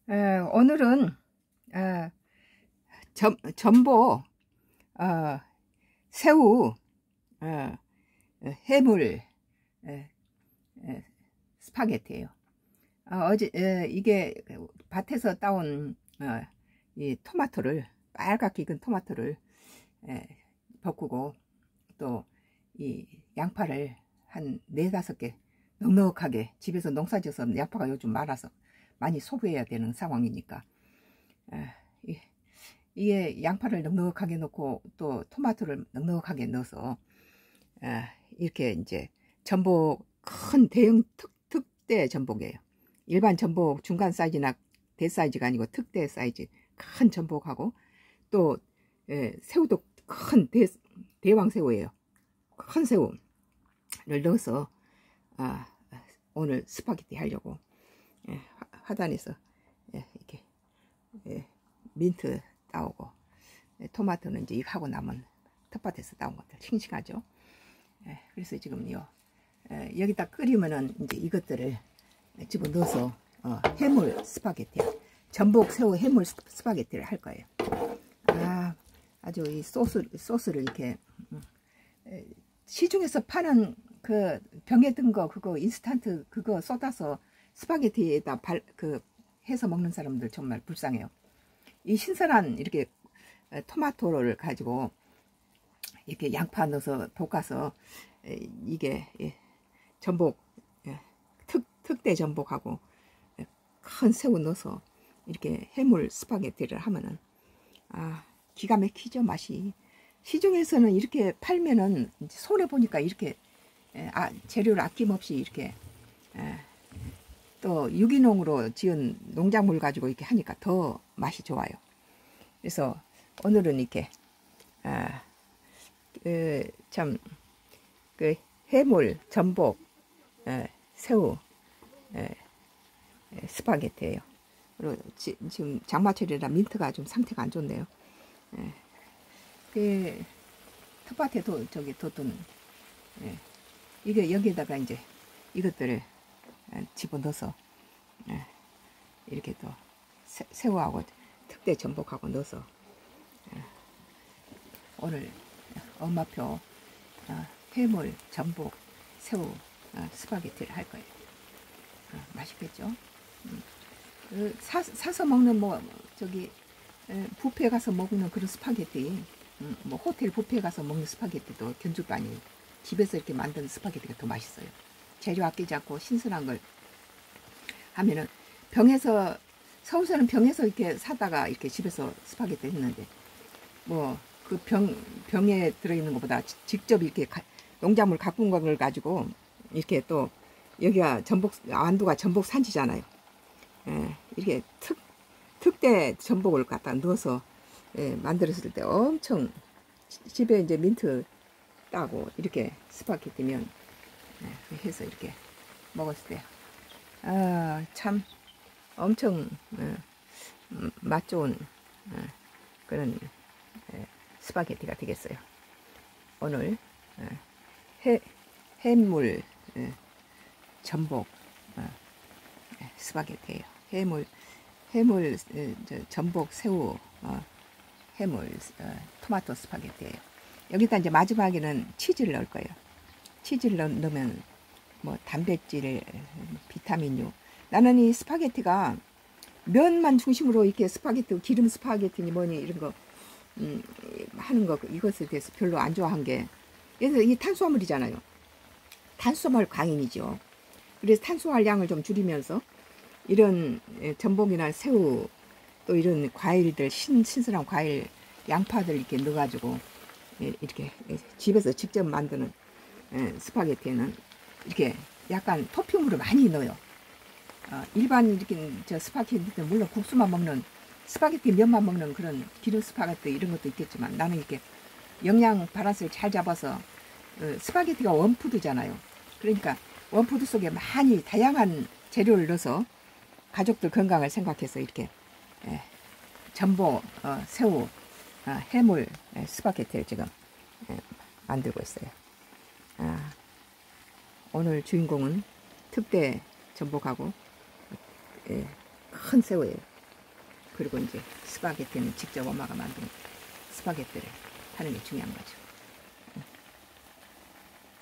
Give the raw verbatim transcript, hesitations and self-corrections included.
에, 오늘은 어, 전, 전복, 어, 새우, 어, 해물, 에, 에, 스파게티예요. 어, 어제 에, 이게 밭에서 따온 어, 이 토마토를 빨갛게 익은 토마토를 에, 볶고 또 이 양파를 한 네다섯 개 넉넉하게 집에서 농사지어서 양파가 요즘 많아서 많이 소비해야 되는 상황이니까 에, 이, 이게 양파를 넉넉하게 넣고 또 토마토를 넉넉하게 넣어서 에, 이렇게 이제 전복 큰 대형 특, 특대 전복이에요. 일반 전복 중간 사이즈나 대사이즈가 아니고 특대 사이즈 큰 전복하고 또 에, 새우도 큰 대, 대왕새우예요. 큰 새우를 넣어서 아, 오늘 스파게티 하려고 예, 화단에서 예, 이렇게 예, 민트 따오고 예, 토마토는 이제 하고 남은 텃밭에서 따온 것들 싱싱하죠. 예, 그래서 지금요 예, 여기다 끓이면은 이제 이것들을 집어 넣어서 어, 해물 스파게티, 전복 새우 해물 스파게티를 할 거예요. 아, 아주 이 소스 소스를 이렇게 음, 에, 시중에서 파는 그 병에 든 거 그거 인스턴트 그거 쏟아서 스파게티에다 발, 그 해서 먹는 사람들 정말 불쌍해요. 이 신선한 이렇게 토마토를 가지고 이렇게 양파 넣어서 볶아서 이게 전복 특, 특대 전복하고 큰 새우 넣어서 이렇게 해물 스파게티를 하면은 아 기가 막히죠. 맛이. 시중에서는 이렇게 팔면은 손해 보니까 이렇게 아, 재료를 아낌없이 이렇게 에, 또 유기농으로 지은 농작물 가지고 이렇게 하니까 더 맛이 좋아요. 그래서 오늘은 이렇게 아, 그, 참, 그 해물, 전복, 에, 새우, 에, 에, 스파게티예요. 그리고 지, 지금 장마철이라 민트가 좀 상태가 안 좋네요. 에, 그 텃밭에 도, 저기 뒀던 에, 이게 여기에다가 이제 이것들을 집어넣어서 이렇게 또 새우하고 특대 전복하고 넣어서 오늘 엄마표 해물, 전복, 새우 스파게티를 할 거예요. 맛있겠죠? 사, 사서 먹는 뭐 저기 뷔페 가서 먹는 그런 스파게티, 뭐 호텔 뷔페 가서 먹는 스파게티도 견주가 아니에요. 집에서 이렇게 만든 스파게티가 더 맛있어요. 재료 아끼지 않고 신선한 걸 하면은 병에서 서울서는 병에서 이렇게 사다가 이렇게 집에서 스파게티 했는데 뭐 그 병 병에 들어있는 것보다 직접 이렇게 가, 농작물 가꾼 걸 가지고 이렇게 또 여기가 전복 안도가 전복 산지잖아요. 예, 이렇게 특 특대 전복을 갖다 넣어서 예, 만들었을 때 엄청 집에 이제 민트 따고 이렇게 스파게티면 예, 해서 이렇게 먹었을 때 아, 참 엄청 어, 맛 좋은 어, 그런 어, 스파게티가 되겠어요. 오늘 어, 해, 해물 어, 전복 어, 스파게티예요. 해물 해물 어, 저, 전복 새우 어, 해물 어, 토마토 스파게티예요. 여기다 이제 마지막에는 치즈를 넣을 거예요. 치즈를 넣, 넣으면 뭐 단백질, 비타민류. 나는 이 스파게티가 면만 중심으로 이렇게 스파게티, 기름 스파게티니 뭐니 이런 거 음, 하는 거 이것에 대해서 별로 안 좋아한 게 그래서 이 탄수화물이잖아요. 탄수화물 강인이죠. 그래서 탄수화물 양을 좀 줄이면서 이런 전복이나 새우 또 이런 과일들 신, 신선한 과일 양파들 이렇게 넣어가지고 이렇게 집에서 직접 만드는 스파게티에는 이렇게 약간 토핑으로 많이 넣어요. 어, 일반 이렇게 저 스파게티는 물론 국수만 먹는 스파게티 면만 먹는 그런 기름 스파게티 이런 것도 있겠지만 나는 이렇게 영양 밸런스를 잘 잡아서 어, 스파게티가 원푸드잖아요. 그러니까 원푸드 속에 많이 다양한 재료를 넣어서 가족들 건강을 생각해서 이렇게 에, 전복, 어, 새우, 어, 해물 에, 스파게티를 지금 에, 만들고 있어요. 아, 오늘 주인공은 특대 전복하고 예, 큰 새우예요. 그리고 이제 스파게티는 직접 엄마가 만든 스파게티를 하는 게 중요한 거죠.